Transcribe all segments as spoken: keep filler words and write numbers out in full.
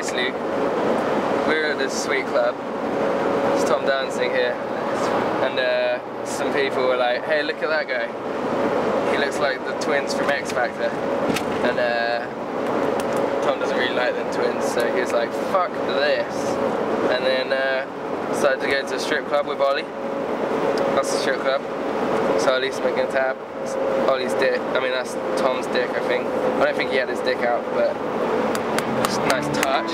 basically, we're at this sweet club. It's Tom dancing here, and uh, some people were like, "Hey, look at that guy. He looks like the twins from X Factor." And uh, Tom doesn't really like them twins, so he was like, "Fuck this." And then uh, decided to go to a strip club with Ollie. That's the strip club. So Ollie's smoking a tab. It's Ollie's dick. I mean, that's Tom's dick, I think. I don't think he had his dick out, but just a nice touch.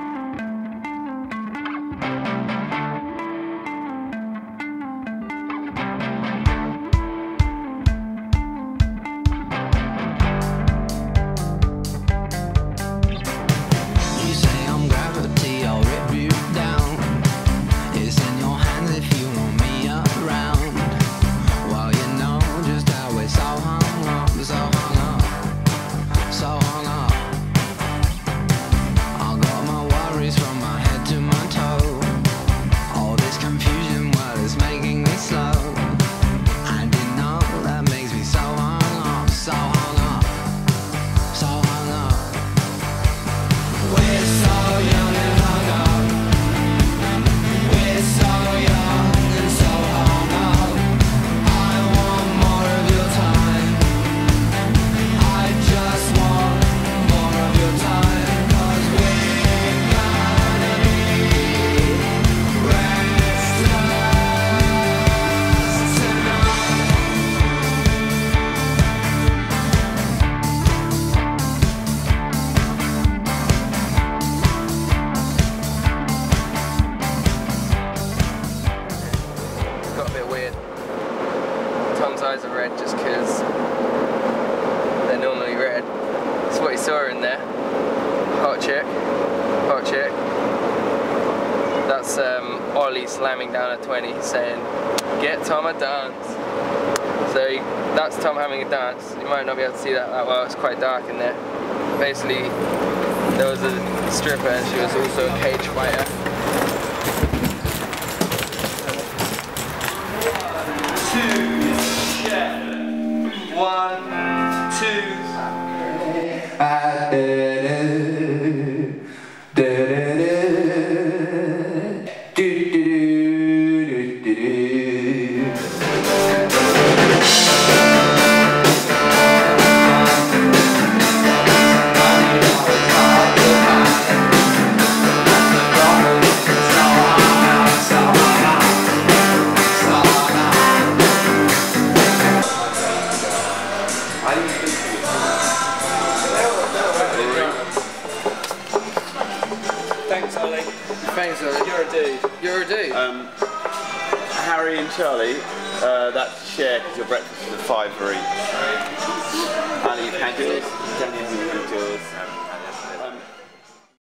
Tom's eyes are red just because they're normally red. That's what he saw in there. Hot chick. Hot chick. That's um, Ollie slamming down a twenty saying, "Get Tom a dance." So he, that's Tom having a dance. You might not be able to see that that well, it's quite dark in there. Basically, there was a stripper and she was also a cage fighter. One, two. I did it. Did it. Do do do do do. Thanks, Ollie. Thanks, Ollie. You're a dude. You're a dude. Um, Harry and Charlie, uh, that's to share because your breakfast is a five for each. Ali, you've had yours. Daniel, you've had yours.